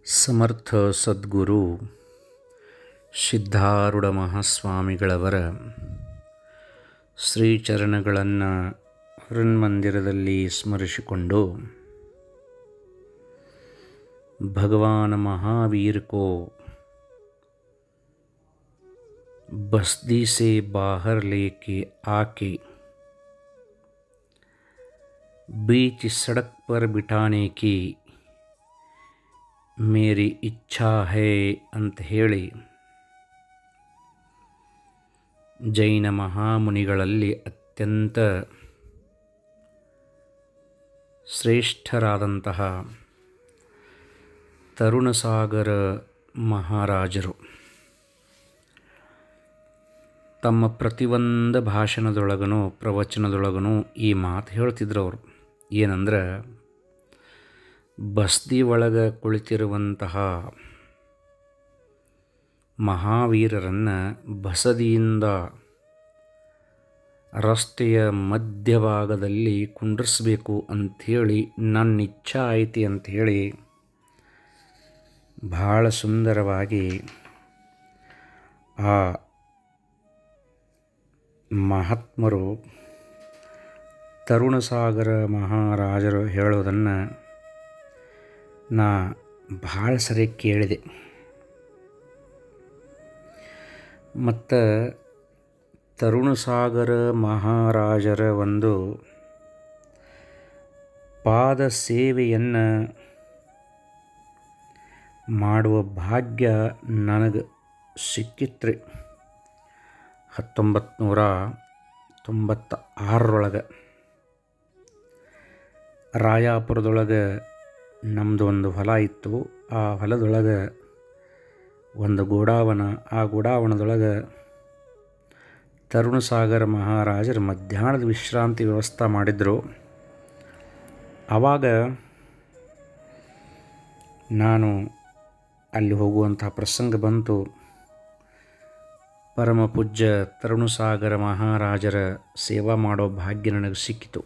ಸಮರ್ಥ ಸದ್ಗುರು ಸಿದ್ಧಾರೂಢ ಮಹಾಸ್ವಾಮಿಗಳವರ ಶ್ರೀಚರಣಗಳನ್ನು ಹೃನ್ಮಂದಿರದಲ್ಲಿ ಸ್ಮರಿಸಿಕೊಂಡು ಭಗವಾನ್ ಮಹಾವೀರ್ ಕೋ ಬಸ್ತಿ ಸೆ ಬಾಹರ್ ಲೇಕೆ ಆಕೆ बीच सड़क पर बिठाने की मेरी इच्छा है ಅಂತ ಹೇಳಿ ಜೈನ ಮಹಾಮುನಿಗಳಲ್ಲಿ ಅತ್ಯಂತ ಶ್ರೇಷ್ಠರಾದಂತಹ ತರುಣಸಾಗರ ಮಹಾರಾಜರು ತಮ್ಮ ಪ್ರತಿಯೊಂದು ಭಾಷಣದೊಳಗನೂ ಪ್ರವಚನದೊಳಗನೂ ಈ ಮಾತು ಹೇಳ್ತಿದ್ರು ಅವರು. ಏನಂದ್ರೆ, ಬಸ್ತಿ ಒಳಗೆ ಕುಳಿತಿರುವಂತಹ ಮಹಾವೀರರನ್ನು ಬಸದಿಯಿಂದ ರಸ್ತೆಯ ಮಧ್ಯಭಾಗದಲ್ಲಿ ಕುಂಡ್ರಿಸಬೇಕು ಅಂಥೇಳಿ ನನ್ನ ಇಚ್ಛೆ ಐತಿ ಅಂಥೇಳಿ ಭಾಳ ಸುಂದರವಾಗಿ ಆ ಮಹಾತ್ಮರು ತರುಣಸಾಗರ ಮಹಾರಾಜರು ಹೇಳೋದನ್ನು ನಾ ಭಾಳ ಸರಿ ಕೇಳಿದೆ. ಮತ್ತು ತರುಣಸಾಗರ ಮಹಾರಾಜರ ಒಂದು ಪಾದ ಸೇವೆಯನ್ನು ಮಾಡುವ ಭಾಗ್ಯ ನನಗೆ ಸಿಕ್ಕಿತ್ರಿ. 1996 ರಾಯಾಪುರದೊಳಗೆ ನಮ್ಮದು ಒಂದು ಹೊಲ ಇತ್ತು. ಆ ಹೊಲದೊಳಗೆ ಒಂದು ಗೋಡಾವನ, ಆ ಗೋಡಾವನದೊಳಗೆ ತರುಣಸಾಗರ ಮಹಾರಾಜರು ಮಧ್ಯಾಹ್ನದ ವಿಶ್ರಾಂತಿ ವ್ಯವಸ್ಥೆ ಮಾಡಿದರು. ಆವಾಗ ನಾನು ಅಲ್ಲಿ ಹೋಗುವಂಥ ಪ್ರಸಂಗ ಬಂತು. ಪರಮ ಪೂಜ್ಯ ತರುಣಸಾಗರ ಮಹಾರಾಜರ ಸೇವಾ ಮಾಡೋ ಭಾಗ್ಯ ನನಗೆ ಸಿಕ್ಕಿತು.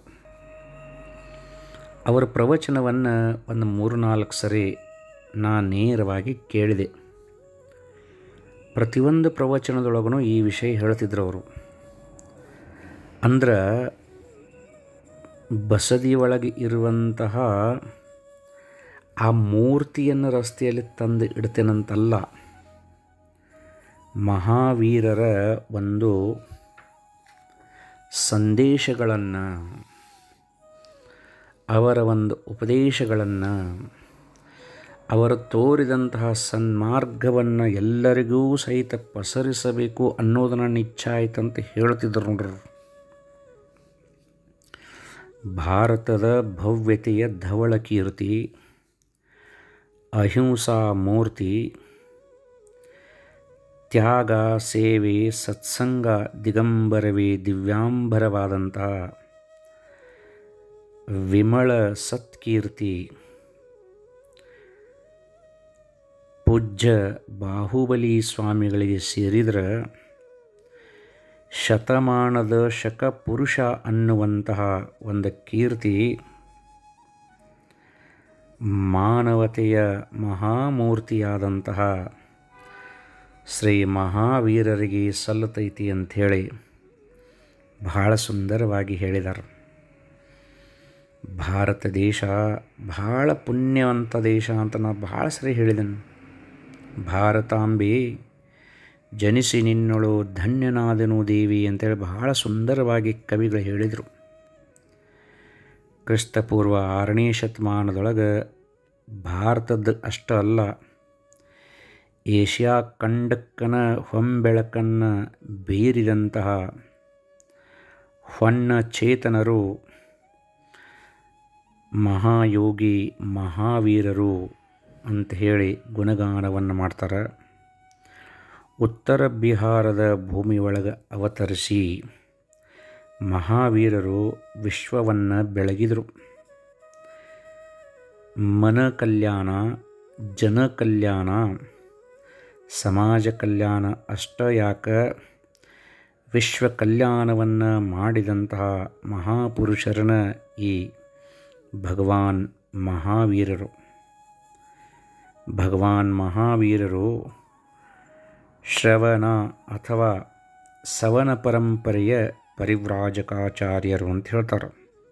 ಅವರ ಪ್ರವಚನವನ್ನು ಒಂದು 3-4 ಸರಿ ನಾನು ನೇರವಾಗಿ ಕೇಳಿದೆ. ಪ್ರತಿಯೊಂದು ಪ್ರವಚನದೊಳಗೂ ಈ ವಿಷಯ ಹೇಳ್ತಿದ್ರು ಅವರು. ಅಂದ್ರೆ ಬಸದಿಯೊಳಗೆ ಇರುವಂತಹ ಆ ಮೂರ್ತಿಯನ್ನು ರಸ್ತೆಯಲ್ಲಿ ತಂದು ಇಡ್ತೇನಂತಲ್ಲ, ಮಹಾವೀರರ ಒಂದು ಸಂದೇಶಗಳನ್ನು, ಅವರ ಒಂದು ಉಪದೇಶಗಳನ್ನು, ಅವರು ತೋರಿದಂತಹ ಸನ್ಮಾರ್ಗವನ್ನು ಎಲ್ಲರಿಗೂ ಸಹಿತ ಪಸರಿಸಬೇಕು ಅನ್ನೋದು ನನ್ನ ಇಚ್ಛೆ ಆಯ್ತಂತ ಹೇಳ್ತಿದ್ರು ನೋಡ್ರಿ. ಭಾರತದ ಭವ್ಯತೆಯ ಧವಳ ಕೀರ್ತಿ, ಅಹಿಂಸಾ ಮೂರ್ತಿ, ತ್ಯಾಗ, ಸೇವೆ, ಸತ್ಸಂಗ, ದಿಗಂಬರವೇ ದಿವ್ಯಾಂಬರವಾದಂತಹ ವಿಮಳ ಸತ್ಕೀರ್ತಿ ಪೂಜ್ಯ ಬಾಹುಬಲಿ ಸ್ವಾಮಿಗಳಿಗೆ ಸೇರಿದರೆ ಶತಮಾನದ ಶಕಪುರುಷ ಅನ್ನುವಂತಹ ಒಂದು ಕೀರ್ತಿ ಮಾನವತೆಯ ಮಹಾಮೂರ್ತಿಯಾದಂತಹ ಶ್ರೀ ಮಹಾವೀರರಿಗೆ ಸಲ್ಲತೈತಿ ಅಂಥೇಳಿ ಬಹಳ ಸುಂದರವಾಗಿ ಹೇಳಿದ್ದಾರೆ. ಭಾರತ ದೇಶ ಭಾಳ ಪುಣ್ಯವಂತ ದೇಶ ಅಂತ ನಾನು ಭಾಳ ಸರಿ ಹೇಳಿದ್ದೇನೆ. ಭಾರತಾಂಬೆ ಜನಿಸಿ ನಿನ್ನೊಳು ಧನ್ಯನಾದನು ದೇವಿ ಅಂತೇಳಿ ಬಹಳ ಸುಂದರವಾಗಿ ಕವಿಗಳು ಹೇಳಿದರು. ಕ್ರಿಸ್ತಪೂರ್ವ 6ನೇ ಶತಮಾನದೊಳಗೆ ಭಾರತದ ಅಷ್ಟ ಅಲ್ಲ, ಏಷ್ಯಾ ಖಂಡಕ್ಕನ ಹೊಂಬೆಳಕನ್ನು ಬೀರಿದಂತಹ ಹೊನ್ನ ಚೇತನರು ಮಹಾಯೋಗಿ ಮಹಾವೀರರು ಅಂತ ಹೇಳಿ ಗುಣಗಾನವನ್ನು ಮಾಡ್ತಾರೆ. ಉತ್ತರ ಬಿಹಾರದ ಭೂಮಿಯೊಳಗೆ ಅವತರಿಸಿ ಮಹಾವೀರರು ವಿಶ್ವವನ್ನು ಬೆಳಗಿದರು. ಮನ ಕಲ್ಯಾಣ, ಜನ ಕಲ್ಯಾಣ, ಸಮಾಜ ಕಲ್ಯಾಣ ಅಷ್ಟ ಯಾಕ ವಿಶ್ವ ಕಲ್ಯಾಣವನ್ನು ಮಾಡಿದಂತಹ ಮಹಾಪುರುಷರನ್ನ ಈ ಭಗವಾನ್ ಮಹಾವೀರರು. ಭಗವಾನ್ ಮಹಾವೀರರು ಶ್ರವಣ ಅಥವಾ ಸವನ ಪರಂಪರೆಯ ಪರಿವ್ರಾಜಕಾಚಾರ್ಯರು ಅಂತ ಹೇಳ್ತಾರೆ.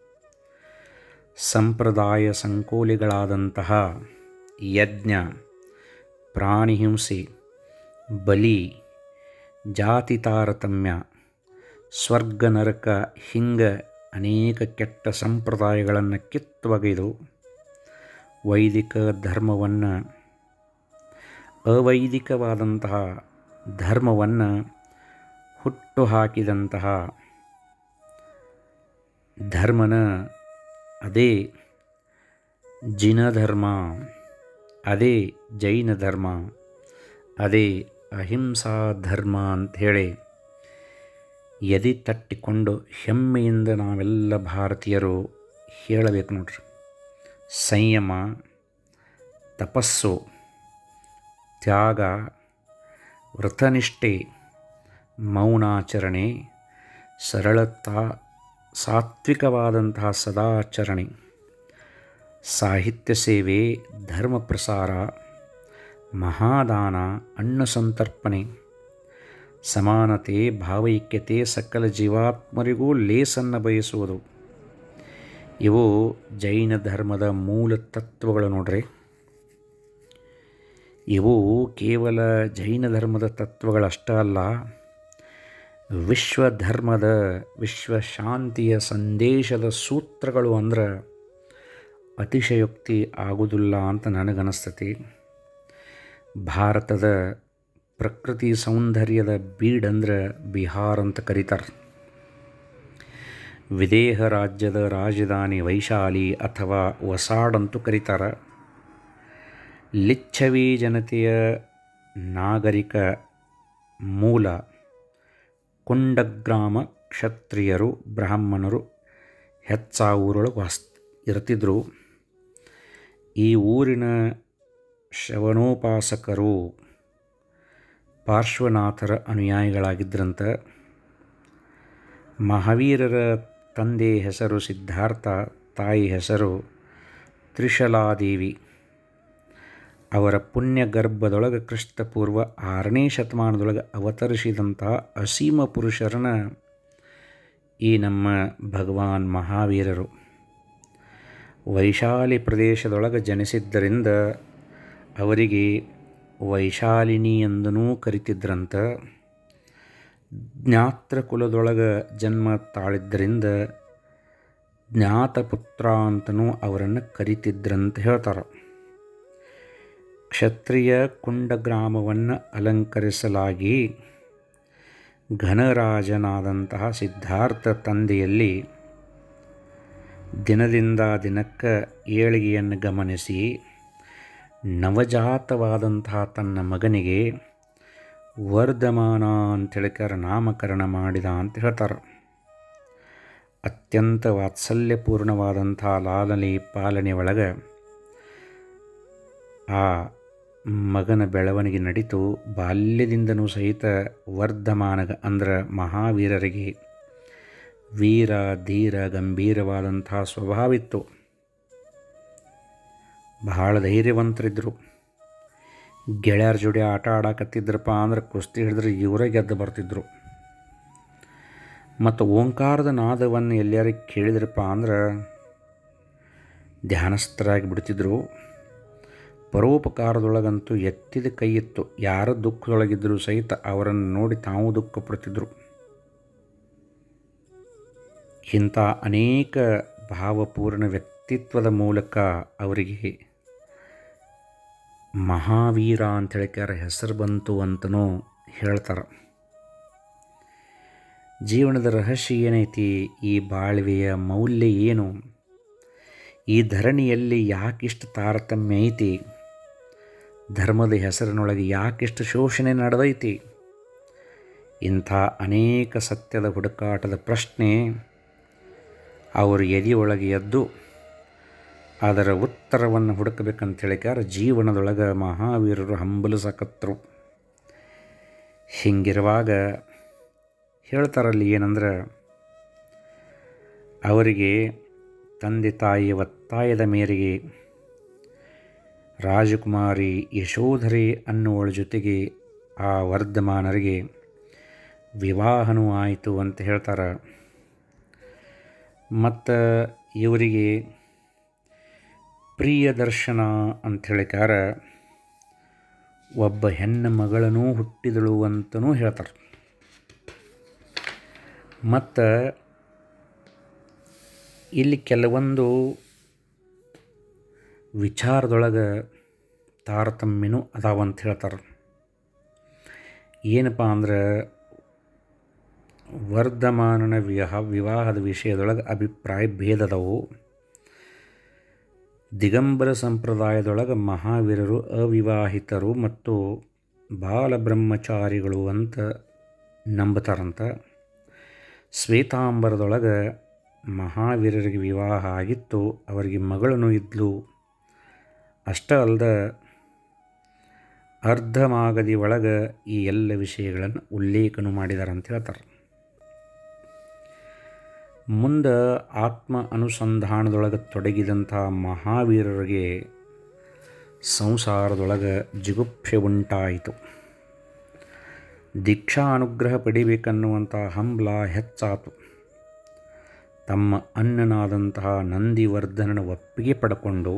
ಸಂಪ್ರದಾಯ ಸಂಕೋಲಿಗಳಾದಂತಹ ಯಜ್ಞ, ಪ್ರಾಣಿ ಹಿಂಸೆ, ಬಲಿ, ಜಾತಿ ತಾರತಮ್ಯ, ಸ್ವರ್ಗ ನರಕ ಹಿಂಗೆ ಅನೇಕ ಕೆಟ್ಟ ಸಂಪ್ರದಾಯಗಳನ್ನು ಕಿತ್ತೊಗೆದು ವೈದಿಕ ಧರ್ಮವನ್ನು, ಅವೈದಿಕವಾದಂತಹ ಧರ್ಮವನ್ನು ಹುಟ್ಟು ಹಾಕಿದಂತಹ ಧರ್ಮನ ಅದೇ ಜಿನ ಧರ್ಮ, ಅದೇ ಜೈನ ಧರ್ಮ, ಅದೇ ಅಹಿಂಸಾ ಧರ್ಮ ಅಂಥೇಳಿ ಎದೆ ತಟ್ಟಿಕೊಂಡು ಹೆಮ್ಮೆಯಿಂದ ನಾವೆಲ್ಲ ಭಾರತೀಯರು ಹೇಳಬೇಕು ನೋಡ್ರಿ. ಸಂಯಮ, ತಪಸ್ಸು, ತ್ಯಾಗ, ವ್ರತನಿಷ್ಠೆ, ಮೌನಾಚರಣೆ, ಸರಳತಾ, ಸಾತ್ವಿಕವಾದಂತಹ ಸದಾಚರಣೆ, ಸಾಹಿತ್ಯ ಸೇವೆ, ಧರ್ಮ ಪ್ರಸಾರ, ಮಹಾದಾನ, ಅನ್ನ ಸಂತರ್ಪಣೆ, ಸಮಾನತೆ, ಭಾವೈಕ್ಯತೆ, ಸಕಲ ಜೀವಾತ್ಮರಿಗೂ ಲೇಸನ್ನು ಬಯಸುವುದು, ಇವು ಜೈನ ಧರ್ಮದ ಮೂಲ ತತ್ವಗಳು ನೋಡ್ರಿ. ಇವು ಕೇವಲ ಜೈನ ಧರ್ಮದ ತತ್ವಗಳಷ್ಟೇ ಅಲ್ಲ, ವಿಶ್ವಧರ್ಮದ, ವಿಶ್ವಶಾಂತಿಯ ಸಂದೇಶದ ಸೂತ್ರಗಳು ಅಂದ್ರೆ ಅತಿಶಯೋಕ್ತಿ ಆಗುವುದಿಲ್ಲ ಅಂತ ನನಗನ್ನಿಸ್ತತಿ. ಭಾರತದ ಪ್ರಕೃತಿ ಸೌಂದರ್ಯದ ಬೀಡಂದ್ರೆ ಬಿಹಾರ ಅಂತ ಕರೀತಾರೆ. ವಿದೇಹ ರಾಜ್ಯದ ರಾಜಧಾನಿ ವೈಶಾಲಿ ಅಥವಾ ವಸಾಡ್ ಅಂತೂ ಕರೀತಾರೆ. ಲಿಚ್ಛವಿ ಜನತೆಯ ನಾಗರಿಕ ಮೂಲ ಕುಂಡಗ್ರಾಮ. ಕ್ಷತ್ರಿಯರು, ಬ್ರಾಹ್ಮಣರು ಊರೊಳಗೆ ಇರ್ತಿದ್ರು. ಈ ಊರಿನ ಶ್ರವಣೋಪಾಸಕರು ಪಾರ್ಶ್ವನಾಥರ ಅನುಯಾಯಿಗಳಾಗಿದ್ದರಂತ. ಮಹಾವೀರರ ತಂದೆ ಹೆಸರು ಸಿದ್ಧಾರ್ಥ, ತಾಯಿ ಹೆಸರು ತ್ರಿಶಲಾದೇವಿ. ಅವರ ಪುಣ್ಯ ಗರ್ಭದೊಳಗೆ ಕ್ರಿಸ್ತಪೂರ್ವ 6ನೇ ಶತಮಾನದೊಳಗೆ ಅವತರಿಸಿದಂತಹ ಅಸೀಮ ಪುರುಷರನ್ನ ಈ ನಮ್ಮ ಭಗವಾನ್ ಮಹಾವೀರರು. ವೈಶಾಲಿ ಪ್ರದೇಶದೊಳಗೆ ಜನಿಸಿದ್ದರಿಂದ ಅವರಿಗೆ ವೈಶಾಲಿನಿ ಎಂದನೂ ಕರಿತಿದ್ರಂತ. ಜ್ಞಾತ್ರ ಕುಲದೊಳಗೆ ಜನ್ಮ ತಾಳಿದ್ದರಿಂದ ಜ್ಞಾತಪುತ್ರ ಅಂತನೂ ಅವರನ್ನು ಕರಿತಿದ್ರಂತ ಹೇಳ್ತಾರೆ. ಕ್ಷತ್ರಿಯ ಕುಂಡಗ್ರಾಮವನ್ನು ಅಲಂಕರಿಸಲಾಗಿ ಘನರಾಜನಾದಂತಹ ಸಿದ್ಧಾರ್ಥ ತಂದೆಯಲ್ಲಿ ದಿನದಿಂದ ದಿನಕ್ಕೆ ಏಳಿಗೆಯನ್ನು ಗಮನಿಸಿ ನವಜಾತವಾದಂತಹ ತನ್ನ ಮಗನಿಗೆ ವರ್ಧಮಾನ ಅಂತೇಳಿಕಾರ ನಾಮಕರಣ ಮಾಡಿದ ಅಂತ ಹೇಳ್ತಾರೆ. ಅತ್ಯಂತ ವಾತ್ಸಲ್ಯಪೂರ್ಣವಾದಂಥ ಲಾಲನೆ ಪಾಲನೆ ಒಳಗೆ ಆ ಮಗನ ಬೆಳವಣಿಗೆ ನಡೀತು. ಬಾಲ್ಯದಿಂದನೂ ಸಹಿತ ವರ್ಧಮಾನಗ ಅಂದ್ರೆ ಮಹಾವೀರರಿಗೆ ವೀರ, ಧೀರ, ಗಂಭೀರವಾದಂಥ ಸ್ವಭಾವಿತ್ತು. ಬಹಳ ಧೈರ್ಯವಂತರಿದ್ದರು. ಗೆಳೆಯರ ಜೋಡಿ ಆಟ ಆಡಕತ್ತಿದ್ರಪ್ಪ ಅಂದ್ರೆ ಕುಸ್ತಿ ಹಿಡಿದ್ರೆ ಇವರೇ ಗೆದ್ದು ಬರ್ತಿದ್ರು. ಮತ್ತು ಓಂಕಾರದ ನಾದವನ್ನು ಎಲ್ಲರಿಗೆ ಕೇಳಿದ್ರಪ್ಪ ಅಂದ್ರೆ ಧ್ಯಾನಸ್ಥರಾಗಿ ಬಿಡ್ತಿದ್ರು. ಪರೋಪಕಾರದೊಳಗಂತೂ ಎತ್ತಿದ ಕೈ ಇತ್ತು. ಯಾರ ದುಃಖದೊಳಗಿದ್ದರೂ ಸಹಿತ ಅವರನ್ನು ನೋಡಿ ತಾವು ದುಃಖ ಪಡ್ತಿದ್ರು. ಇಂಥ ಅನೇಕ ಭಾವಪೂರ್ಣ ವ್ಯಕ್ತಿತ್ವದ ಮೂಲಕ ಅವರಿಗೆ ಮಹಾವೀರ ಅಂತ ಹೇಳಿಕಾರ ಹೆಸರು ಬಂತು ಅಂತನೂ ಹೇಳ್ತಾರೆ. ಜೀವನದ ರಹಸ್ಯ ಏನೈತಿ, ಈ ಬಾಳ್ವೆಯ ಮೌಲ್ಯ ಏನು, ಈ ಧರಣಿಯಲ್ಲಿ ಯಾಕಿಷ್ಟು ತಾರತಮ್ಯ ಐತಿ, ಧರ್ಮದ ಹೆಸರಿನೊಳಗೆ ಯಾಕಿಷ್ಟು ಶೋಷಣೆ ನಡೆದೈತಿ, ಇಂಥ ಅನೇಕ ಸತ್ಯದ ಹುಡುಕಾಟದ ಪ್ರಶ್ನೆ ಅವರು ಎದೆಯೊಳಗೆ ಎದ್ದು ಅದರ ಉತ್ತರವನ್ನು ಹುಡುಕಬೇಕಂತ ಹೇಳಿಕಾರ ಜೀವನದೊಳಗೆ ಮಹಾವೀರರು ಹಂಬಲಿಸಕತ್ತರು. ಹಿಂಗಿರುವಾಗ ಹೇಳ್ತಾರಲ್ಲಿ ಏನಂದ್ರೆ, ಅವರಿಗೆ ತಂದೆ ತಾಯಿಯ ಒತ್ತಾಯದ ಮೇರೆಗೆ ರಾಜಕುಮಾರಿ ಯಶೋಧರೆ ಅನ್ನುವಳ ಜೊತೆಗೆ ಆ ವರ್ಧಮಾನರಿಗೆ ವಿವಾಹನೂ ಆಯಿತು ಅಂತ ಹೇಳ್ತಾರೆ. ಮತ್ತು ಇವರಿಗೆ ಪ್ರಿಯದರ್ಶನ ಅಂತ ಹೇಳಿಕಾರ ಒಬ್ಬ ಹೆಣ್ಣು ಮಗಳನೂ ಹುಟ್ಟಿದಳು ಅಂತಲೂ ಹೇಳ್ತಾರೆ. ಮತ್ತು ಇಲ್ಲಿ ಕೆಲವೊಂದು ವಿಚಾರದೊಳಗೆ ತಾರತಮ್ಯನೂ ಅದಾವಂತ ಹೇಳ್ತಾರೆ. ಏನಪ್ಪ ಅಂದ್ರೆ ವರ್ಧಮಾನನ ವಿವಾಹದ ವಿಷಯದೊಳಗೆ ಅಭಿಪ್ರಾಯ ಭೇದದವು. ದಿಗಂಬರ ಸಂಪ್ರದಾಯದೊಳಗೆ ಮಹಾವೀರರು ಅವಿವಾಹಿತರು ಮತ್ತು ಬಾಲಬ್ರಹ್ಮಚಾರಿಗಳು ಅಂತ ನಂಬುತ್ತಾರಂತ. ಶ್ವೇತಾಂಬರದೊಳಗೆ ಮಹಾವೀರರಿಗೆ ವಿವಾಹ ಆಗಿತ್ತು, ಅವರಿಗೆ ಮಗಳೂ ಇದ್ಲು. ಅಷ್ಟೇ ಅಲ್ಲದೆ ಅರ್ಧಮಾಗದಿ ಒಳಗೆ ಈ ಎಲ್ಲ ವಿಷಯಗಳನ್ನು ಉಲ್ಲೇಖನೂ ಮಾಡಿದ್ದಾರೆ ಅಂತ ಹೇಳ್ತಾರೆ. ಮುಂದೆ ಆತ್ಮ ಅನುಸಂಧಾನದೊಳಗೆ ತೊಡಗಿದಂಥ ಮಹಾವೀರರಿಗೆ ಸಂಸಾರದೊಳಗೆ ಜಿಗುಪ್ಸೆ ಉಂಟಾಯಿತು. ದೀಕ್ಷಾ ಅನುಗ್ರಹ ಪಡಿಬೇಕನ್ನುವಂಥ ಹಂಬಲ ಹೆಚ್ಚಾತು. ತಮ್ಮ ಅಣ್ಣನಾದಂತಹ ನಂದಿವರ್ಧನನ ಒಪ್ಪಿಗೆ ಪಡ್ಕೊಂಡು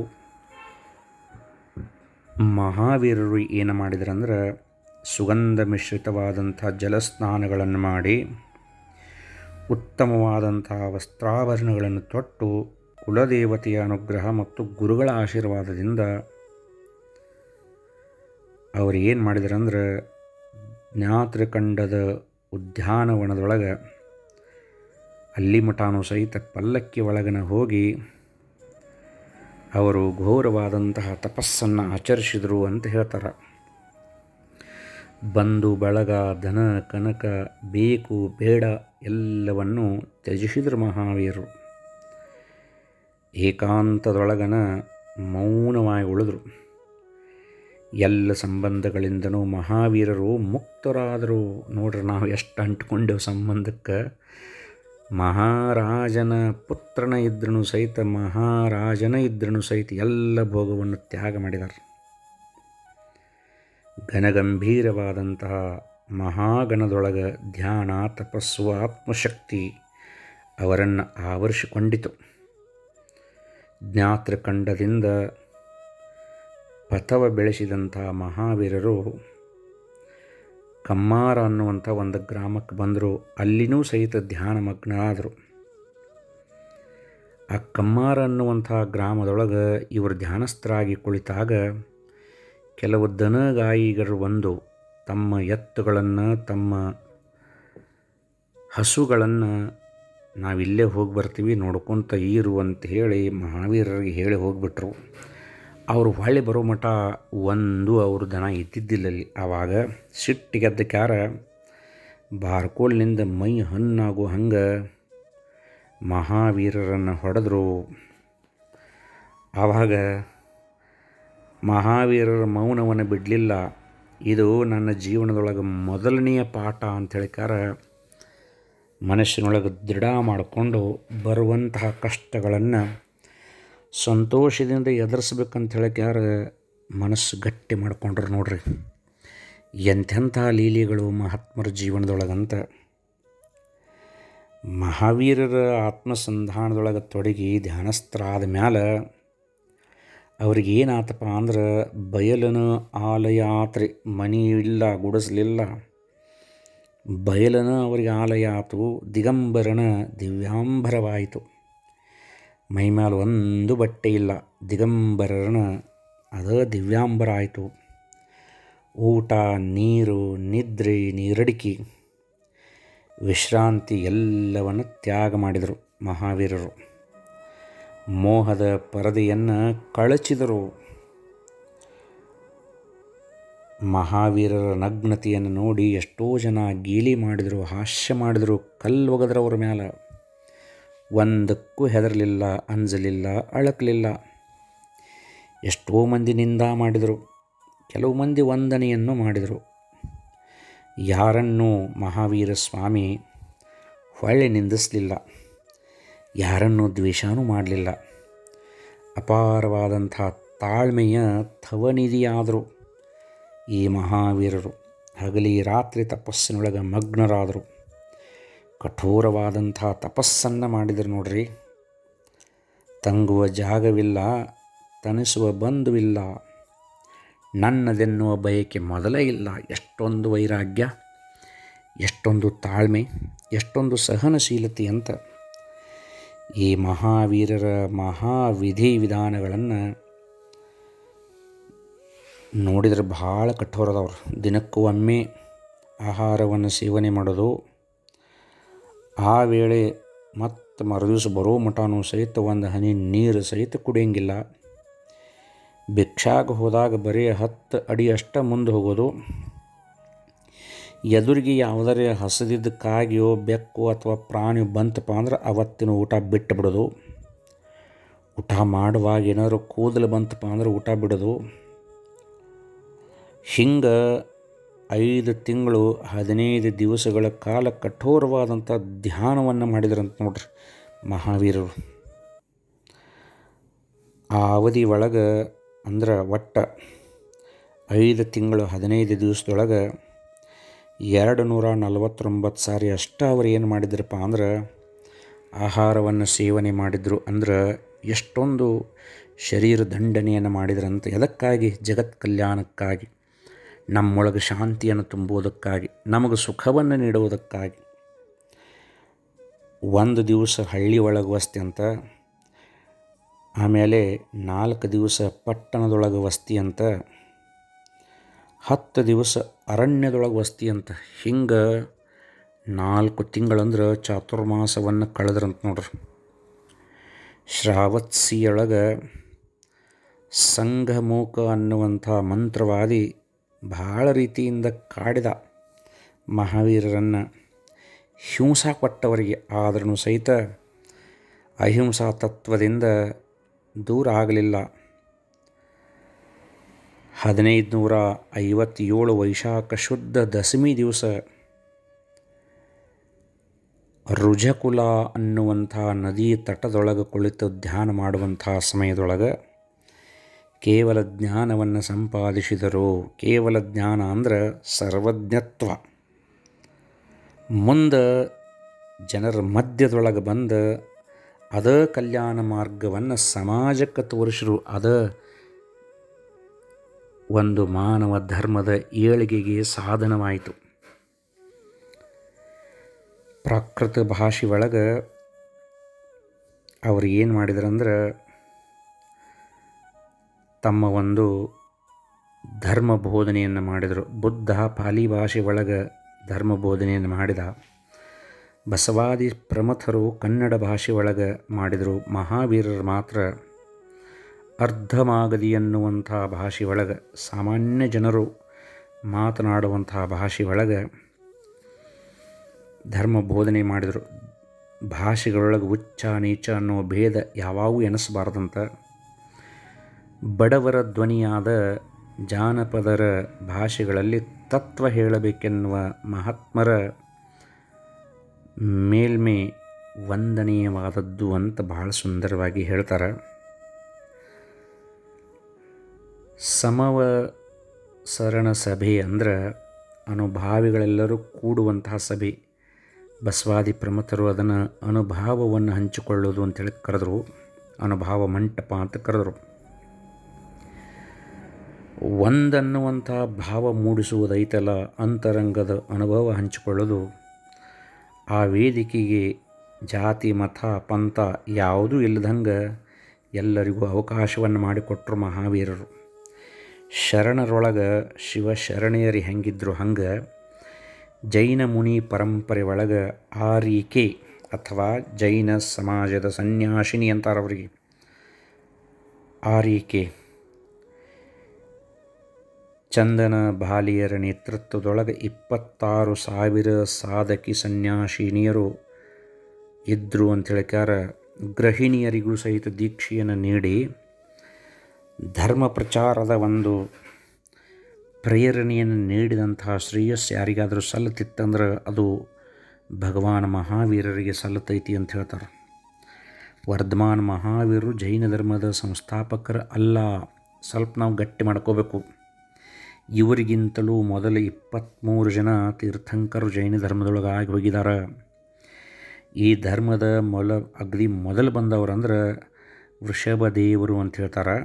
ಮಹಾವೀರರು ಏನು ಮಾಡಿದ್ರಂದ್ರೆ ಸುಗಂಧ ಮಿಶ್ರಿತವಾದಂಥ ಜಲಸ್ನಾನಗಳನ್ನು ಮಾಡಿ ಉತ್ತಮವಾದಂತಹ ವಸ್ತ್ರಾಭರಣಗಳನ್ನು ತೊಟ್ಟು ಕುಲದೇವತೆಯ ಅನುಗ್ರಹ ಮತ್ತು ಗುರುಗಳ ಆಶೀರ್ವಾದದಿಂದ ಅವರು ಏನು ಮಾಡಿದ್ರಂದ್ರೆ ಜ್ಞಾತೃಕಂಡದ ಉದ್ಯಾನವನದೊಳಗೆ ಅಲ್ಲಿ ಮಠಾನು ಸಹಿತ ಪಲ್ಲಕ್ಕಿ ಒಳಗನ ಹೋಗಿ ಅವರು ಘೋರವಾದಂತಹ ತಪಸ್ಸನ್ನು ಆಚರಿಸಿದರು ಅಂತ ಹೇಳ್ತಾರೆ. ಬಂಧು ಬಳಗ ಧನ ಕನಕ ಬೇಕು ಬೇಡ ಎಲ್ಲವನ್ನೂ ತ್ಯಜಿಸಿದರು ಮಹಾವೀರರು. ಏಕಾಂತದೊಳಗನ ಮೌನವಾಗಿ ಉಳಿದ್ರು. ಎಲ್ಲ ಸಂಬಂಧಗಳಿಂದನೂ ಮಹಾವೀರರು ಮುಕ್ತರಾದರು. ನೋಡ್ರಿ, ನಾವು ಎಷ್ಟು ಅಂಟ್ಕೊಂಡೆವು ಸಂಬಂಧಕ್ಕೆ. ಮಹಾರಾಜನ ಪುತ್ರನ ಇದ್ರೂ ಸಹಿತ ಮಹಾರಾಜನ ಇದ್ರೂ ಸಹಿತ ಎಲ್ಲ ಭೋಗವನ್ನು ತ್ಯಾಗ ಮಾಡಿದ್ದಾರೆ. ಘನಗಂಭೀರವಾದಂತಹ ಮಹಾಗಣದೊಳಗೆ ಧ್ಯಾನ ತಪಸ್ಸು ಆತ್ಮಶಕ್ತಿ ಅವರನ್ನು ಆವರಿಸಿಕೊಂಡಿತು. ಜ್ಞಾತೃಕಂಡದಿಂದ ಪಥವ ಬೆಳೆಸಿದಂಥ ಮಹಾವೀರರು ಕಮ್ಮಾರ ಅನ್ನುವಂಥ ಒಂದು ಗ್ರಾಮಕ್ಕೆ ಬಂದರು. ಅಲ್ಲಿನೂ ಸಹಿತ ಧ್ಯಾನಮಗ್ನರಾದರು. ಆ ಕಮ್ಮಾರ ಅನ್ನುವಂಥ ಗ್ರಾಮದೊಳಗೆ ಇವರು ಧ್ಯಾನಸ್ಥರಾಗಿ ಕುಳಿತಾಗ ಕೆಲವು ದನಗಾಯಿಗರು ಬಂದು ತಮ್ಮ ಎತ್ತುಗಳನ್ನು ತಮ್ಮ ಹಸುಗಳನ್ನು ನಾವಿಲ್ಲೇ ಹೋಗಿ ಬರ್ತೀವಿ ನೋಡ್ಕೊತ ಇರು ಅಂತ ಹೇಳಿ ಮಹಾವೀರರಿಗೆ ಹೇಳಿ ಹೋಗಿಬಿಟ್ರು. ಅವರು ಹೊಳ್ಳಿ ಬರೋ ಮಠ ಒಂದು ಅವರು ದನ ಇದ್ದಿದ್ದಿಲ್ಲಲ್ಲಿ. ಆವಾಗ ಸಿಟ್ಟಿಗೆದ್ದಕ್ಯಾರ ಬಾರ್ಕೋಲ್ನಿಂದ ಮೈ ಹಣ್ಣಾಗೋ ಹಂಗೆ ಮಹಾವೀರರನ್ನು ಹೊಡೆದ್ರು. ಆವಾಗ ಮಹಾವೀರರ ಮೌನವನ್ನು ಬಿಡಲಿಲ್ಲ. ಇದು ನನ್ನ ಜೀವನದೊಳಗೆ ಮೊದಲನೆಯ ಪಾಠ ಅಂಥೇಳಿಕಾರ ಮನಸ್ಸಿನೊಳಗೆ ದೃಢ ಮಾಡಿಕೊಂಡು ಬರುವಂತಹ ಕಷ್ಟಗಳನ್ನು ಸಂತೋಷದಿಂದ ಎದುರಿಸ್ಬೇಕಂತ ಹೇಳಿಕ್ಯಾರ ಮನಸ್ಸು ಗಟ್ಟಿ ಮಾಡಿಕೊಂಡ್ರು. ನೋಡ್ರಿ, ಎಂಥೆಂಥ ಲೀಲೆಗಳು ಮಹಾತ್ಮರ ಜೀವನದೊಳಗಂತ. ಮಹಾವೀರರ ಆತ್ಮಸಂಧಾನದೊಳಗೆ ತೊಡಗಿ ಧ್ಯಾನಸ್ಥರಾದ ಮ್ಯಾಲೆ ಅವ್ರಿಗೆ ಏನಾತಪ್ಪ ಅಂದ್ರೆ ಬಯಲನ ಆಲಯಾತ್ರಿ, ಮನೆ ಇಲ್ಲ, ಗುಡಿಸಲಿಲ್ಲ, ಬಯಲನ ಅವರಿಗೆ ಆಲಯ ಆತು. ದಿಗಂಬರನ ದಿವ್ಯಾಂಬರವಾಯಿತು. ಮೈಮೇಲೆ ಒಂದು ಬಟ್ಟೆ ಇಲ್ಲ, ದಿಗಂಬರನ ಅದ ದಿವ್ಯಾಂಬರ ಆಯಿತು. ಊಟ ನೀರು ನಿದ್ರೆ ನೀರಡಿಕೆ ವಿಶ್ರಾಂತಿ ಎಲ್ಲವನ್ನು ತ್ಯಾಗ ಮಾಡಿದರು ಮಹಾವೀರರು. ಮೋಹದ ಪರದೆಯನ್ನು ಕಳಚಿದರು. ಮಹಾವೀರರ ನಗ್ನತೆಯನ್ನು ನೋಡಿ ಎಷ್ಟೋ ಜನ ಗೇಲಿ ಮಾಡಿದರು, ಹಾಸ್ಯ ಮಾಡಿದರು, ಕಲ್ಲು ಒಗೆದ್ರು ಅವ್ರ ಮೇಲೆ. ಒಂದಕ್ಕೂ ಹೆದರಲಿಲ್ಲ, ಅಂಜಲಿಲ್ಲ, ಅಳಕಲಿಲ್ಲ. ಎಷ್ಟೋ ಮಂದಿ ನಿಂದ ಮಾಡಿದರು, ಕೆಲವು ಮಂದಿ ವಂದನೆಯನ್ನು ಮಾಡಿದರು. ಯಾರನ್ನೂ ಮಹಾವೀರ ಸ್ವಾಮಿ ಹೊಳ್ಳಿ ನಿಂದಿಸಲಿಲ್ಲ, ಯಾರನ್ನೂ ದ್ವೇಷನೂ ಮಾಡಲಿಲ್ಲ. ಅಪಾರವಾದಂಥ ತಾಳ್ಮೆಯ ಥವನಿಧಿಯಾದರು. ಈ ಮಹಾವೀರರು ಹಗಲಿ ರಾತ್ರಿ ತಪಸ್ಸಿನೊಳಗೆ ಮಗ್ನರಾದರು. ಕಠೋರವಾದಂಥ ತಪಸ್ಸನ್ನು ಮಾಡಿದರು ನೋಡ್ರಿ. ತಂಗುವ ಜಾಗವಿಲ್ಲ, ತನಿಸುವ ಬಂಧುವಿಲ್ಲ, ನನ್ನದೆನ್ನುವ ಬಯಕೆ ಮೊದಲೇ ಇಲ್ಲ. ಎಷ್ಟೊಂದು ವೈರಾಗ್ಯ, ಎಷ್ಟೊಂದು ತಾಳ್ಮೆ, ಎಷ್ಟೊಂದು ಸಹನಶೀಲತೆ ಅಂತ ಈ ಮಹಾವೀರರ ಮಹಾವಿಧಿ ವಿಧಾನಗಳನ್ನು ನೋಡಿದರೆ ಭಾಳ ಕಠೋರದವ್ರು. ದಿನಕ್ಕೂ ಒಮ್ಮೆ ಆಹಾರವನ್ನು ಸೇವನೆ ಮಾಡೋದು, ಆ ವೇಳೆ ಮತ್ತು ಮರುದಿವಸ ಬರೋ ಮಟನೂ ಸಹಿತ ಒಂದು ಹನಿ ನೀರು ಸಹಿತ ಕುಡಿಯೋಂಗಿಲ್ಲ. ಭಿಕ್ಷಾಗ ಹೋದಾಗ ಬರೀ 10 ಅಡಿ ಅಷ್ಟ ಮುಂದೆ ಹೋಗೋದು. ಎದುರಿಗೆ ಯಾವುದರೇ ಹಸಿದಿದ್ದ ಕಾಗಿಯೋ ಬೆಕ್ಕು ಅಥವಾ ಪ್ರಾಣಿ ಬಂತಪ್ಪ ಅಂದ್ರೆ ಅವತ್ತಿನ ಊಟ ಬಿಟ್ಟು ಬಿಡೋದು. ಊಟ ಮಾಡುವಾಗ ಏನಾದ್ರು ಕೂದಲು ಬಂತಪ್ಪ ಅಂದ್ರೆ ಊಟ ಬಿಡೋದು. ಹಿಂಗೆ 5 ತಿಂಗಳು 15 ದಿವಸಗಳ ಕಾಲ ಕಠೋರವಾದಂಥ ಧ್ಯಾನವನ್ನು ಮಾಡಿದ್ರಂತ ನೋಡ್ರಿ ಮಹಾವೀರರು. ಆ ಅವಧಿ ಒಳಗೆ ಅಂದ್ರೆ ಒಟ್ಟು 5 ತಿಂಗಳು 15 ದಿವಸದೊಳಗೆ 249 ಸಾರಿ ಅಷ್ಟು ಅವ್ರು ಏನು ಮಾಡಿದ್ರಪ್ಪ ಅಂದ್ರೆ ಆಹಾರವನ್ನು ಸೇವನೆ ಮಾಡಿದರು. ಅಂದ್ರೆ ಎಷ್ಟೊಂದು ಶರೀರ ದಂಡನೆಯನ್ನು ಮಾಡಿದ್ರಂತ. ಎದಕ್ಕಾಗಿ? ಜಗತ್ ಕಲ್ಯಾಣಕ್ಕಾಗಿ, ನಮ್ಮೊಳಗೆ ಶಾಂತಿಯನ್ನು ತುಂಬುವುದಕ್ಕಾಗಿ, ನಮಗೆ ಸುಖವನ್ನು ನೀಡುವುದಕ್ಕಾಗಿ. ಒಂದು ದಿವಸ ಹಳ್ಳಿ ಒಳಗೆ ವಸ್ತಿ ಅಂತ, ಆಮೇಲೆ 4 ದಿವಸ ಪಟ್ಟಣದೊಳಗೆ ವಸ್ತಿ ಅಂತ, 10 ದಿವಸ ಅರಣ್ಯದೊಳಗೆ ವಸ್ತಿ ಅಂತ. ಹಿಂಗೆ 4 ತಿಂಗಳಂದ್ರೆ ಚಾತುರ್ಮಾಸವನ್ನು ಕಳೆದ್ರಂತ ನೋಡ್ರಿ. ಶ್ರಾವತ್ಸಿಯೊಳಗೆ ಸಂಘಮೂಕ ಅನ್ನುವಂಥ ಮಂತ್ರವಾದಿ ಭಾಳ ರೀತಿಯಿಂದ ಕಾಡಿದ ಮಹಾವೀರರನ್ನು, ಹಿಂಸಾ ಕೊಟ್ಟವರಿಗೆ. ಆದ್ರೂ ಸಹಿತ ಅಹಿಂಸಾ ತತ್ವದಿಂದ ದೂರ ಆಗಲಿಲ್ಲ. 1557 ವೈಶಾಖ ಶುದ್ಧ ದಶಮಿ ದಿವಸ ರುಜಕುಲ ಅನ್ನುವಂಥ ನದಿ ತಟದೊಳಗೆ ಕುಳಿತು ಧ್ಯಾನ ಮಾಡುವಂಥ ಸಮಯದೊಳಗೆ ಕೇವಲ ಜ್ಞಾನವನ್ನು ಸಂಪಾದಿಸಿದರು. ಕೇವಲ ಜ್ಞಾನ ಅಂದ್ರೆ ಸರ್ವಜ್ಞತ್ವ. ಮುಂದೆ ಜನರ ಮಧ್ಯದೊಳಗೆ ಬಂದು ಅದ ಕಲ್ಯಾಣ ಮಾರ್ಗವನ್ನು ಸಮಾಜಕ್ಕೆ ತೋರಿಸಿರು. ಅದ ಒಂದು ಮಾನವ ಧರ್ಮದ ಏಳಿಗೆಗೆ ಸಾಧನವಾಯಿತು. ಪ್ರಾಕೃತ ಭಾಷೆ ಒಳಗೆ ಅವರು ಏನು ಮಾಡಿದ್ರಂದ್ರೆ ತಮ್ಮ ಒಂದು ಧರ್ಮ ಬೋಧನೆಯನ್ನು ಮಾಡಿದರು. ಬುದ್ಧ ಪಾಲಿ ಭಾಷೆ ಒಳಗೆ ಧರ್ಮ ಬೋಧನೆಯನ್ನು ಮಾಡಿದ. ಬಸವಾದಿ ಪ್ರಮಥರು ಕನ್ನಡ ಭಾಷೆ ಒಳಗೆ ಮಾಡಿದರು. ಮಹಾವೀರರು ಮಾತ್ರ ಅರ್ಧಮಾಗದಿ ಎನ್ನುವಂಥ ಭಾಷೆ ಒಳಗೆ, ಸಾಮಾನ್ಯ ಜನರು ಮಾತನಾಡುವಂಥ ಭಾಷೆ ಒಳಗೆ ಧರ್ಮ ಬೋಧನೆ ಮಾಡಿದರು. ಭಾಷೆಗಳೊಳಗೆ ಉಚ್ಚ ನೀಚ ಅನ್ನೋ ಭೇದ ಯಾವಾಗೂ ಎನಿಸಬಾರ್ದಂತ, ಬಡವರ ಧ್ವನಿಯಾದ ಜಾನಪದರ ಭಾಷೆಗಳಲ್ಲಿ ತತ್ವ ಹೇಳಬೇಕೆನ್ನುವ ಮಹಾತ್ಮರ ಮೇಲ್ಮೆ ವಂದನೀಯವಾದದ್ದು ಅಂತ ಭಾಳ ಸುಂದರವಾಗಿ ಹೇಳ್ತಾರೆ. ಸಮವಸರಣ ಸಭೆ ಅಂದ್ರೆ ಅನುಭಾವಿಗಳೆಲ್ಲರೂ ಕೂಡುವಂತಹ ಸಭೆ. ಬಸವಾದಿ ಪ್ರಮಥರು ಅದನ್ನು ಅನುಭಾವವನ್ನು ಹಂಚಿಕೊಳ್ಳೋದು ಅಂತೇಳಿ ಕರೆದರು. ಅನುಭಾವ ಮಂಟಪ ಅಂತ ಕರೆದರು. ಒಂದನ್ನುವಂಥ ಭಾವ ಮೂಡಿಸುವುದೈತಲ್ಲ, ಅಂತರಂಗದ ಅನುಭವ ಹಂಚಿಕೊಳ್ಳೋದು. ಆ ವೇದಿಕೆಗೆ ಜಾತಿ ಮತ ಪಂಥ ಯಾವುದೂ ಇಲ್ಲದಂಗೆ ಎಲ್ಲರಿಗೂ ಅವಕಾಶವನ್ನು ಮಾಡಿಕೊಟ್ಟರು ಮಹಾವೀರರು. ಶರಣರೊಳಗೆ ಶಿವಶರಣೆಯರು ಹೆಂಗಿದ್ರು ಹಂಗೆ ಜೈನ ಮುನಿ ಪರಂಪರೆ ಒಳಗೆ ಆರ್ಯಿಕೆ ಅಥವಾ ಜೈನ ಸಮಾಜದ ಸನ್ಯಾಸಿನಿ ಅಂತಾರೆ ಅವರಿಗೆ. ಆರ್ಯಿಕೆ ಚಂದನ ಬಾಲಿಯರ ನೇತೃತ್ವದೊಳಗೆ 26,000 ಸಾಧಕಿ ಸನ್ಯಾಸಿನಿಯರು ಇದ್ದರು ಅಂತ ಹೇಳ್ಕಾರ. ಗೃಹಿಣಿಯರಿಗೂ ಸಹಿತ ದೀಕ್ಷೆಯನ್ನು ನೀಡಿ ಧರ್ಮ ಪ್ರಚಾರದ ಒಂದು ಪ್ರೇರಣೆಯನ್ನು ನೀಡಿದಂತಹ ಶ್ರೇಯಸ್ಸು ಯಾರಿಗಾದರೂ ಸಲ್ಲುತ್ತಿತ್ತಂದ್ರೆ ಅದು ಭಗವಾನ್ ಮಹಾವೀರರಿಗೆ ಸಲ್ಲತೈತಿ ಅಂತ ಹೇಳ್ತಾರೆ. ವರ್ಧಮಾನ್ ಮಹಾವೀರರು ಜೈನ ಧರ್ಮದ ಸಂಸ್ಥಾಪಕರು ಅಲ್ಲ, ಸ್ವಲ್ಪ ನಾವು ಗಟ್ಟಿ ಮಾಡ್ಕೋಬೇಕು. ಇವರಿಗಿಂತಲೂ ಮೊದಲು 23 ಜನ ತೀರ್ಥಂಕರು ಜೈನ ಧರ್ಮದೊಳಗೆ ಆಗಿ ಹೋಗಿದ್ದಾರೆ. ಈ ಧರ್ಮದ ಅಗದಿ ಮೊದಲು ಬಂದವರಂದ್ರೆ ವೃಷಭದೇವರು ಅಂತ ಹೇಳ್ತಾರೆ.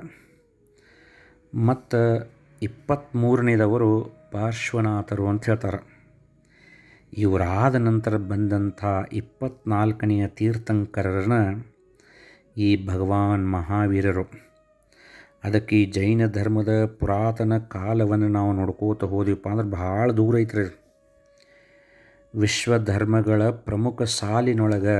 ಮತ್ತು 23ನೇದವರು ಪಾರ್ಶ್ವನಾಥರು ಅಂತ ಹೇಳ್ತಾರೆ. ಇವರಾದ ನಂತರ ಬಂದಂಥ 24ನೆಯ ತೀರ್ಥಂಕರರನ್ನ ಈ ಭಗವಾನ್ ಮಹಾವೀರರು. ಅದಕ್ಕೆ ಈ ಜೈನ ಧರ್ಮದ ಪುರಾತನ ಕಾಲವನ್ನು ನಾವು ನೋಡ್ಕೋತ ಹೋದ್ವಿಪ್ಪ ಅಂದ್ರೆ ಭಾಳ ದೂರ ಐತ್ರಿ. ವಿಶ್ವಧರ್ಮಗಳ ಪ್ರಮುಖ ಸಾಲಿನೊಳಗೆ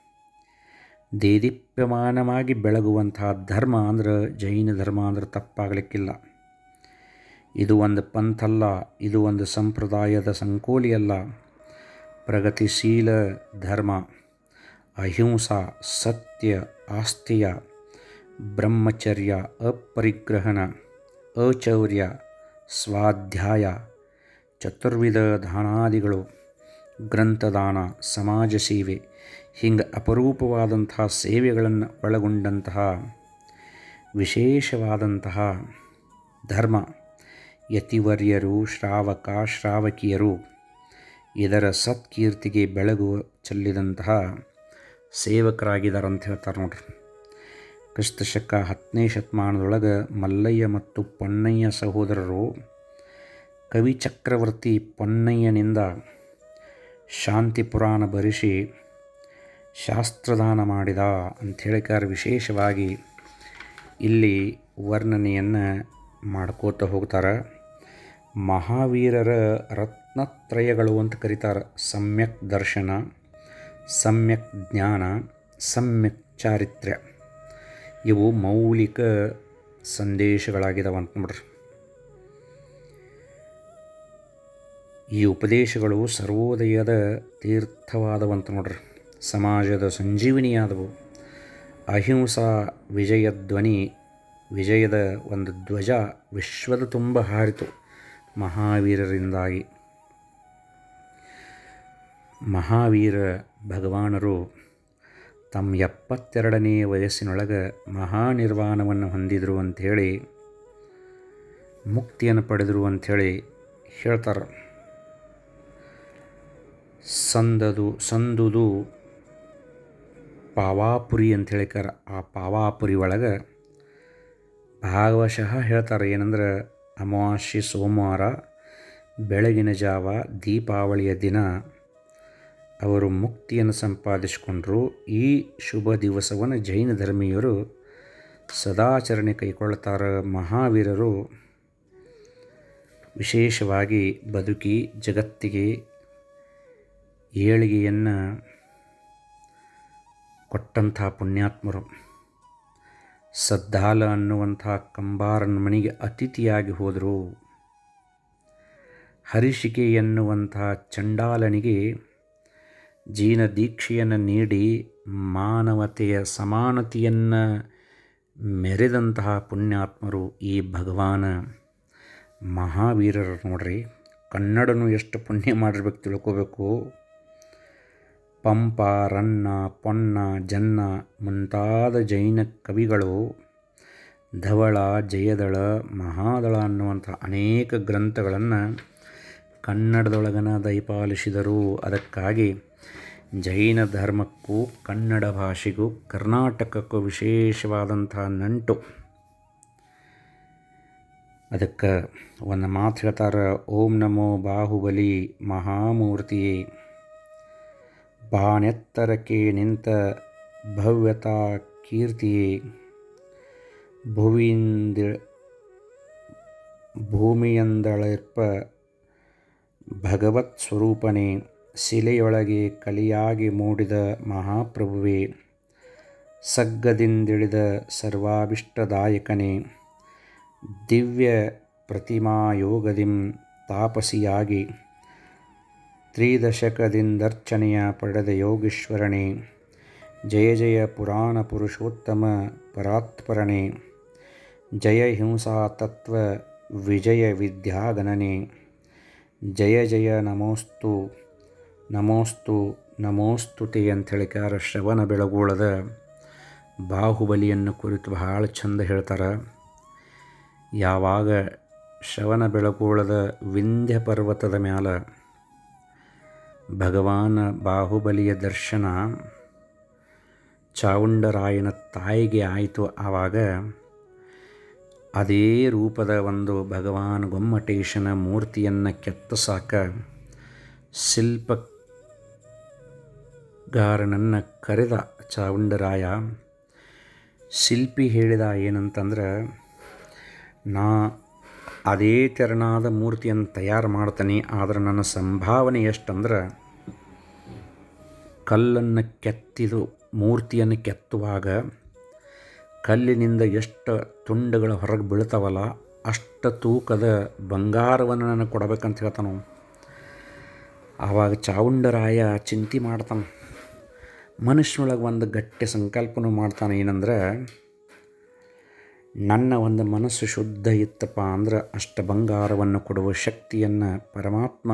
ದೇದೀಪ್ಯಮಾನವಾಗಿ ಬೆಳಗುವಂತಹ ಧರ್ಮ ಅಂದ್ರೆ ಜೈನ ಧರ್ಮ ಅಂದ್ರೆ ತಪ್ಪಾಗಲಿಕ್ಕಿಲ್ಲ. ಇದು ಒಂದು ಪಂಥಲ್ಲ, ಇದು ಒಂದು ಸಂಪ್ರದಾಯದ ಸಂಕೋಲಿಯಲ್ಲ. ಪ್ರಗತಿಶೀಲ ಧರ್ಮ, ಅಹಿಂಸಾ, ಸತ್ಯ, ಆಸ್ತಿಯ, ಬ್ರಹ್ಮಚರ್ಯ, ಅಪರಿಗ್ರಹಣ, ಅಚೌರ್ಯ, ಸ್ವಾಧ್ಯಾಯ, ಚತುರ್ವಿಧ ದಾನಾದಿಗಳು, ಗ್ರಂಥದಾನ, ಸಮಾಜ ಸೇವೆ, ಹಿಂಗೆ ಅಪರೂಪವಾದಂತಹ ಸೇವೆಗಳನ್ನು ಒಳಗೊಂಡಂತಹ ವಿಶೇಷವಾದಂತಹ ಧರ್ಮ. ಯತಿವರ್ಯರು, ಶ್ರಾವಕಿಯರು ಇದರ ಸತ್ಕೀರ್ತಿಗೆ ಬೆಳಗು ಚೆಲ್ಲಿದಂತಹ ಸೇವಕರಾಗಿದ್ದಾರೆ ಅಂತ ಹೇಳ್ತಾರೆ ನೋಡ್ರಿ. ಕ್ರಿಸ್ತಶಕ 10ನೇ ಶತಮಾನದೊಳಗೆ ಮಲ್ಲಯ್ಯ ಮತ್ತು ಪೊನ್ನಯ್ಯ ಸಹೋದರರು ಕವಿ ಚಕ್ರವರ್ತಿ ಪೊನ್ನಯ್ಯನಿಂದ ಶಾಂತಿ ಪುರಾಣ ಬರೆಸಿ ಶಾಸ್ತ್ರದಾನ ಮಾಡಿದ ಅಂಥೇಳಿಕಾರ ವಿಶೇಷವಾಗಿ ಇಲ್ಲಿ ವರ್ಣನೆಯನ್ನು ಮಾಡ್ಕೋತ ಹೋಗ್ತಾರೆ. ಮಹಾವೀರರ ರತ್ನತ್ರಯಗಳು ಅಂತ ಕರೀತಾರೆ. ಸಮ್ಯಕ್ ದರ್ಶನ, ಸಮ್ಯಕ್ ಜ್ಞಾನ, ಸಮ್ಯಕ್ ಚಾರಿತ್ರ್ಯ. ಇವು ಮೌಲಿಕ ಸಂದೇಶಗಳಾಗಿದ್ದಾವೆ ಅಂತ ನೋಡ್ರಿ. ಈ ಉಪದೇಶಗಳು ಸರ್ವೋದಯದ ತೀರ್ಥವಾದವಂತ ನೋಡ್ರಿ. ಸಮಾಜದ ಸಂಜೀವಿನಿಯಾದವು. ಅಹಿಂಸಾ ವಿಜಯದ ಒಂದು ಧ್ವಜ ವಿಶ್ವದ ತುಂಬ ಹಾರಿತು ಮಹಾವೀರರಿಂದಾಗಿ. ಮಹಾವೀರ ಭಗವಾನರು ತಮ್ಮ 72ನೇ ವಯಸ್ಸಿನೊಳಗೆ ಮಹಾನಿರ್ವಾಣವನ್ನು ಹೊಂದಿದರು ಅಂಥೇಳಿ, ಮುಕ್ತಿಯನ್ನು ಪಡೆದರು ಅಂಥೇಳಿ ಹೇಳ್ತಾರೆ. ಸಂದುದು ಪಾವಾಪುರಿ ಅಂತ ಹೇಳಿಕಾರ. ಆ ಪಾವಾಪುರಿ ಒಳಗೆ ಭಾಗವಶಃ ಹೇಳ್ತಾರೆ ಏನಂದ್ರೆ, ಅಮಾವಾಸ್ಯೆ ಸೋಮವಾರ ಬೆಳಗಿನ ಜಾವ ದೀಪಾವಳಿಯ ದಿನ ಅವರು ಮುಕ್ತಿಯನ್ನು ಸಂಪಾದಿಸಿಕೊಂಡರು. ಈ ಶುಭ ದಿವಸವನ್ನು ಜೈನ ಧರ್ಮೀಯರು ಸದಾಚರಣೆ ಕೈಗೊಳ್ಳುತ್ತಾರೆ. ಮಹಾವೀರರು ವಿಶೇಷವಾಗಿ ಬದುಕಿ ಜಗತ್ತಿಗೆ ಏಳಿಗೆಯನ್ನು ಕೊಟ್ಟಂಥ ಪುಣ್ಯಾತ್ಮರು. ಸದ್ದಾಲ ಅನ್ನುವಂಥ ಕಂಬಾರನ ಮನೆಗೆ ಅತಿಥಿಯಾಗಿ ಹೋದರು. ಹರಿಷಿಕೆ ಎನ್ನುವಂಥ ಚಂಡಾಲನಿಗೆ ಜೀನ ದೀಕ್ಷೆಯನ್ನು ನೀಡಿ ಮಾನವತೆಯ ಸಮಾನತೆಯನ್ನು ಮೆರೆದಂತಹ ಪುಣ್ಯಾತ್ಮರು ಈ ಭಗವಾನ ಮಹಾವೀರರು ನೋಡ್ರಿ. ಕನ್ನಡನು ಎಷ್ಟು ಪುಣ್ಯ ಮಾಡಿರ್ಬೇಕು ತಿಳ್ಕೋಬೇಕು. ಪಂಪ, ರನ್ನ, ಪೊನ್ನ, ಜನ್ನ ಮುಂತಾದ ಜೈನ ಕವಿಗಳು ಧವಳ, ಜಯದಳ, ಮಹಾದಳ ಅನ್ನುವಂಥ ಅನೇಕ ಗ್ರಂಥಗಳನ್ನು ಕನ್ನಡದೊಳಗನ ದಯಪಾಲಿಸಿದರು. ಅದಕ್ಕಾಗಿ ಜೈನ ಧರ್ಮಕ್ಕೂ ಕನ್ನಡ ಭಾಷೆಗೂ ಕರ್ನಾಟಕಕ್ಕೂ ವಿಶೇಷವಾದಂಥ ನಂಟು. ಅದಕ್ಕೆ ಒಂದು ಮಾತು ಹೇಳ್ತಾರೆ, ಓಂ ನಮೋ ಬಾಹುಬಲಿ ಮಹಾಮೂರ್ತಿಯೇ, ಬಾನೆತ್ತರಕ್ಕೆ ನಿಂತ ಭವ್ಯತಾ ಕೀರ್ತಿಯೇ, ಭೂಮಿಯಂದಳಿರ್ಪ ಭಗವತ್ ಸ್ವರೂಪನೇ, ಶಿಲೆಯೊಳಗೆ ಕಲಿಯಾಗಿ ಮೂಡಿದ ಮಹಾಪ್ರಭುವೇ, ಸಗ್ಗದಿಂದಿಳಿದ ಸರ್ವಾಭಿಷ್ಟದಾಯಕನೇ, ದಿವ್ಯ ಪ್ರತಿಮಾಯೋಗದಿಂ ತಾಪಸಿಯಾಗಿ ತ್ರಿದಶಕದಿಂದರ್ಚನೆಯ ಪಡೆದ ಯೋಗೀಶ್ವರನೇ, ಜಯ ಜಯ ಪುರಾಣ ಪುರುಷೋತ್ತಮ ಪರಾತ್ಪರನೇ, ಜಯ ಹಿಂಸಾ ತತ್ವ ವಿಜಯ ವಿದ್ಯಾಗಣನೆ, ಜಯ ಜಯ ನಮೋಸ್ತು ನಮೋಸ್ತು ನಮೋಸ್ತುತೆ ಅಂಥೇಳಿಕಾರ ಶ್ರವಣ ಬೆಳಗೊಳದ ಬಾಹುಬಲಿಯನ್ನು ಕುರಿತು ಭಾಳ ಚಂದ ಹೇಳ್ತಾರೆ. ಯಾವಾಗ ಶ್ರವಣ ಬೆಳಗೊಳದ ವಿಂಧ್ಯ ಪರ್ವತದ ಮ್ಯಾಲ ಭಗವಾನ ಬಾಹುಬಲಿಯ ದರ್ಶನ ಚಾವುಂಡರಾಯನ ತಾಯಿಗೆ ಆಯಿತು. ಆವಾಗ ಅದೇ ರೂಪದ ಒಂದು ಭಗವಾನ್ ಗೊಮ್ಮಟೇಶನ ಮೂರ್ತಿಯನ್ನು ಕೆತ್ತಸಾಕ ಶಿಲ್ಪಗಾರನನ್ನು ಕರೆದ ಚಾವುಂಡರಾಯ. ಶಿಲ್ಪಿ ಹೇಳಿದ ಏನಂತಂದ್ರೆ, ನಾ ಅದೇ ತೆರನಾದ ಮೂರ್ತಿಯನ್ನು ತಯಾರು ಮಾಡ್ತೀನಿ, ಆದರೆ ನನ್ನ ಸಂಭಾವನೆ ಎಷ್ಟಂದ್ರೆ ಕಲ್ಲನ್ನು ಕೆತ್ತಿದು ಮೂರ್ತಿಯನ್ನು ಕೆತ್ತುವಾಗ ಕಲ್ಲಿನಿಂದ ಎಷ್ಟು ತುಂಡುಗಳು ಹೊರಗೆ ಬೀಳ್ತಾವಲ್ಲ ಅಷ್ಟು ತೂಕದ ಬಂಗಾರವನ್ನು ನನಗೆ ಕೊಡಬೇಕಂತ ಹೇಳ್ತಾನು. ಆವಾಗ ಚಾವುಂಡರಾಯ ಚಿಂತೆ ಮಾಡ್ತಾನೆ. ಮನುಷ್ಯನೊಳಗೆ ಒಂದು ಗಟ್ಟಿ ಸಂಕಲ್ಪನೂ ಮಾಡ್ತಾನೆ. ಏನಂದ್ರೆ, ನನ್ನ ಒಂದು ಮನಸ್ಸು ಶುದ್ಧ ಇತ್ತಪ್ಪ ಅಂದ್ರೆ ಅಷ್ಟು ಬಂಗಾರವನ್ನು ಕೊಡುವ ಶಕ್ತಿಯನ್ನು ಪರಮಾತ್ಮ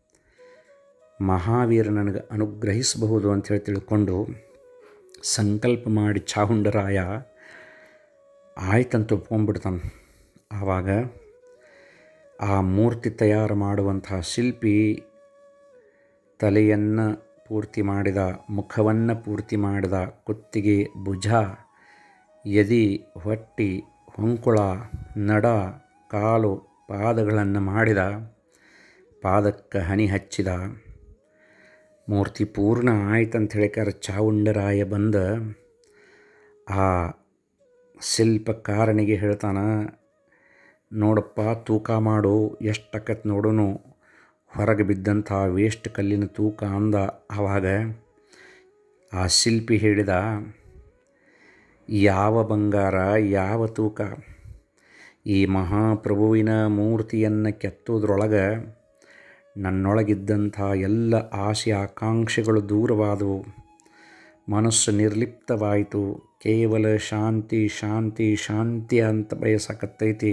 ಮಹಾವೀರ ನನಗೆ ಅನುಗ್ರಹಿಸಬಹುದು ಅಂಥೇಳಿ ತಿಳ್ಕೊಂಡು ಸಂಕಲ್ಪ ಮಾಡಿ ಚಾವುಂಡರಾಯ ಆಯ್ತಂತ ಒಪ್ಕೊಂಡ್ಬಿಡ್ತಾನೆ. ಆವಾಗ ಆ ಮೂರ್ತಿ ತಯಾರು ಮಾಡುವಂತಹ ಶಿಲ್ಪಿ ತಲೆಯನ್ನು ಪೂರ್ತಿ ಮಾಡಿದ, ಮುಖವನ್ನು ಪೂರ್ತಿ ಮಾಡಿದ, ಕುತ್ತಿಗೆ, ಭುಜ, ಎದೆ, ಹೊಟ್ಟೆ, ಹೊಂಕುಳ, ನಡ, ಕಾಲು, ಪಾದಗಳನ್ನು ಮಾಡಿದ. ಪಾದಕ್ಕೆ ಹನಿ ಹಚ್ಚಿದ. ಮೂರ್ತಿ ಪೂರ್ಣ ಆಯ್ತಂತ ಹೇಳಿಕಾರ ಚಾವುಂಡರಾಯ ಬಂದ ಆ ಶಿಲ್ಪಕಾರನಿಗೆ ಹೇಳ್ತಾನೆ, ನೋಡಪ್ಪ ತೂಕ ಮಾಡು, ಎಷ್ಟಕ್ಕತ್ ನೋಡೋನು ಹೊರಗೆ ಬಿದ್ದಂಥ ವೇಸ್ಟ್ ಕಲ್ಲಿನ ತೂಕ ಅಂದ. ಆವಾಗ ಆ ಶಿಲ್ಪಿ ಹೇಳಿದ, ಯಾವ ಬಂಗಾರ, ಯಾವ ತೂಕ? ಈ ಮಹಾಪ್ರಭುವಿನ ಮೂರ್ತಿಯನ್ನು ಕೆತ್ತೋದ್ರೊಳಗೆ ನನ್ನೊಳಗಿದ್ದಂಥ ಎಲ್ಲ ಆಸೆ ಆಕಾಂಕ್ಷೆಗಳು ದೂರವಾದವು. ಮನಸ್ಸು ನಿರ್ಲಿಪ್ತವಾಯಿತು. ಕೇವಲ ಶಾಂತಿ ಶಾಂತಿ ಶಾಂತಿ ಅಂತ ಬಯಸಕತ್ತೈತಿ.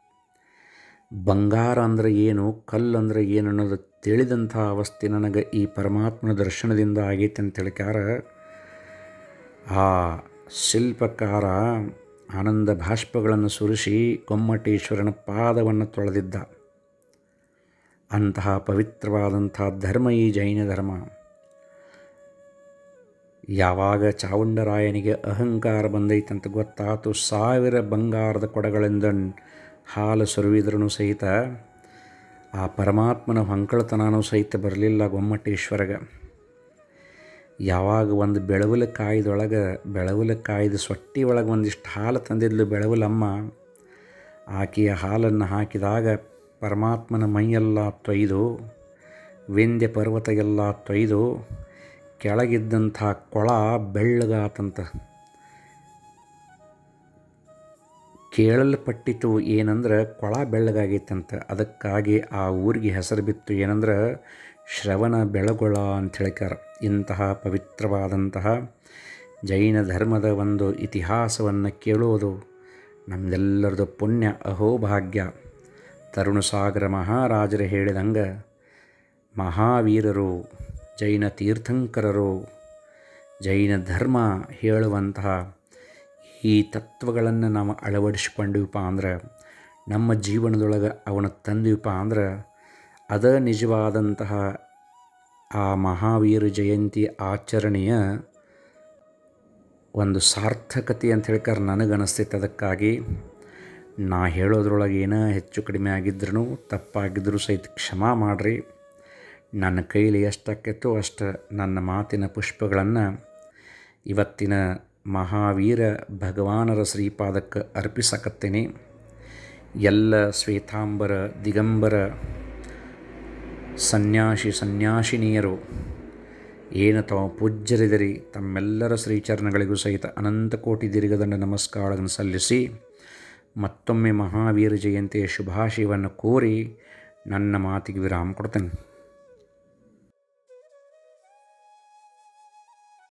ಬಂಗಾರ ಅಂದರೆ ಏನು, ಕಲ್ಲು ಅಂದರೆ ಏನು ಅನ್ನೋದು ತಿಳಿದಂಥ ಅವಸ್ಥೆ ನನಗೆ ಈ ಪರಮಾತ್ಮನ ದರ್ಶನದಿಂದ ಆಗೈತೆ ಅಂತ ಹೇಳಿಕಾರ ಆ ಶಿಲ್ಪಕಾರ ಆನಂದ ಬಾಷ್ಪಗಳನ್ನು ಸುರಿಸಿ ಗೊಮ್ಮಟೇಶ್ವರನ ಪಾದವನ್ನು ತೊಳೆದಿದ್ದ. ಅಂತಹ ಪವಿತ್ರವಾದಂಥ ಧರ್ಮ ಈ ಜೈನ ಧರ್ಮ. ಯಾವಾಗ ಚಾವುಂಡರಾಯನಿಗೆ ಅಹಂಕಾರ ಬಂದೈತಂತ ಗೊತ್ತಾತು, 1000 ಬಂಗಾರದ ಕೊಡಗಳಿಂದ ಹಾಲು ಸುರಿವಿದ್ರೂ ಸಹಿತ ಆ ಪರಮಾತ್ಮನ ಹೊಂಕಳತನೂ ಸಹಿತ ಬರಲಿಲ್ಲ ಗೊಮ್ಮಟೇಶ್ವರಗೆ. ಯಾವಾಗ ಒಂದು ಬೆಳವಲಕಾಯ್ದ ಸೊಟ್ಟಿ ಒಳಗೆ ಒಂದಿಷ್ಟು ಹಾಲು ತಂದಿದ್ಲು ಬೆಳವಲಮ್ಮ. ಆಕೆಯ ಹಾಲನ್ನು ಹಾಕಿದಾಗ ಪರಮಾತ್ಮನ ಮೈಯೆಲ್ಲ ತೊಯ್ದು, ವಿಂಧ್ಯ ಪರ್ವತ ಎಲ್ಲ ತೊಯ್ದು, ಕೆಳಗಿದ್ದಂಥ ಕೊಳ ಬೆಳ್ಳಗಾತಂತ. ಕೇಳಲ್ಪಟ್ಟಿತು ಏನಂದ್ರೆ ಕೊಳ ಬೆಳ್ಳಗಾಗೈತಂತ. ಅದಕ್ಕಾಗಿ ಆ ಊರಿಗೆ ಹೆಸರು ಬಿತ್ತು ಏನಂದ್ರೆ ಶ್ರವಣ ಬೆಳಗೊಳ ಅಂತ ಹೇಳಿಕಾರ. ಇಂತಹ ಪವಿತ್ರವಾದಂತಹ ಜೈನ ಧರ್ಮದ ಒಂದು ಇತಿಹಾಸವನ್ನು ಕೇಳೋದು ನಮ್ಮೆಲ್ಲರದು ಪುಣ್ಯ, ಅಹೋಭಾಗ್ಯ. ತರುಣಸಾಗರ ಮಹಾರಾಜರು ಹೇಳಿದಂಗೆ ಮಹಾವೀರರು, ಜೈನ ತೀರ್ಥಂಕರರು, ಜೈನ ಧರ್ಮ ಹೇಳುವಂತಹ ಈ ತತ್ವಗಳನ್ನು ನಾವು ಅಳವಡಿಸಿಕೊಂಡಿವಪ್ಪ ಅಂದ್ರೆ, ನಮ್ಮ ಜೀವನದೊಳಗೆ ಅವನ ತಂದಿವಪ್ಪ ಅಂದ್ರೆ, ಅದ ನಿಜವಾದಂತಹ ಆ ಮಹಾವೀರ ಜಯಂತಿ ಆಚರಣೆಯ ಒಂದು ಸಾರ್ಥಕತೆ ಅಂತ ಹೇಳ್ಕಾರ ನನಗನ್ನಿಸ್ತೈತೆ. ಅದಕ್ಕಾಗಿ ನಾ ಹೇಳೋದ್ರೊಳಗೆ ಏನೋ ಹೆಚ್ಚು ಕಡಿಮೆ ಆಗಿದ್ರೂ ತಪ್ಪಾಗಿದ್ದರೂ ಸಹಿತ ಕ್ಷಮಾ ಮಾಡಿರಿ. ನನ್ನ ಕೈಲಿ ಎಷ್ಟಾಕೈತೋ ಅಷ್ಟು ನನ್ನ ಮಾತಿನ ಪುಷ್ಪಗಳನ್ನು ಇವತ್ತಿನ ಮಹಾವೀರ ಭಗವಾನರ ಶ್ರೀಪಾದಕ್ಕೆ ಅರ್ಪಿಸಕತ್ತೇನೆ. ಎಲ್ಲ ಶ್ವೇತಾಂಬರ ದಿಗಂಬರ ಸನ್ಯಾಸಿನಿಯರು ಏನು ತಾವು ಪೂಜ್ಯರಿದಿರಿ, ತಮ್ಮೆಲ್ಲರ ಶ್ರೀಚರಣಗಳಿಗೂ ಸಹಿತ ಅನಂತ ಕೋಟಿ ದೀರ್ಘದಂಡ ನಮಸ್ಕಾರಗಳನ್ನು ಸಲ್ಲಿಸಿ ಮತ್ತೊಮ್ಮೆ ಮಹಾವೀರ ಜಯಂತಿಯ ಶುಭಾಶಯವನ್ನು ಕೋರಿ ನನ್ನ ಮಾತಿಗೆ ವಿರಾಮ ಕೊಡ್ತೇನೆ.